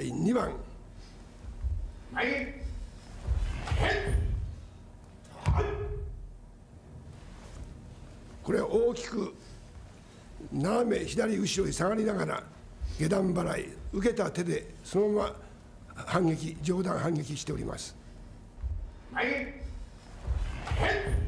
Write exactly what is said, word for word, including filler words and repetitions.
にばん、 はい、へっ、 これは大きく斜め左後ろに下がりながら下段払い、受けた手でそのまま反撃、上段反撃しております。 はい、へっ。